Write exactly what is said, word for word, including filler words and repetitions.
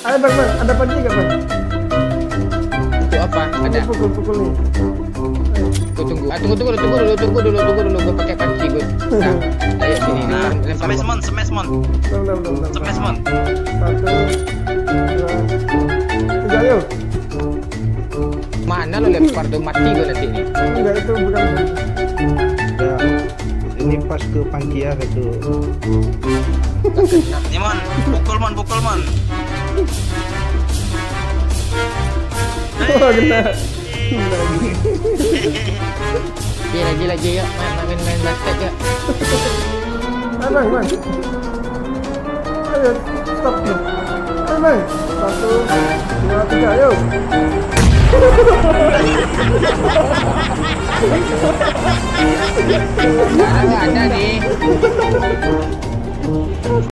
Ayo bang, bang, ada panci nggak bang? Itu apa? Ada. Pukul-pukul nih. Gue tunggu. Ah, tunggu, tunggu, tunggu dulu, tunggu dulu, tunggu dulu. Gue pakai panci gue. Nah, ayo sini. Nah, lempar, lempar. semesmon, semesmon, Bentar, bentar, bentar. semesmon. Satu, dua, tiga, ayo. Mana lo lempar tuh, mati gue nanti ini. Enggak, itu bukan. Ya, ini pas ke Pangkia itu. Nih mon, pukul mon, pukul mon. Oh, kena. Lagi, lagi, lagi ya. Main, main, main basket ya. Ayo bang, bang. Ayo, stop nih. Ayo bang. Satu, dua, tiga, ayo. Sekarang nggak ada nih.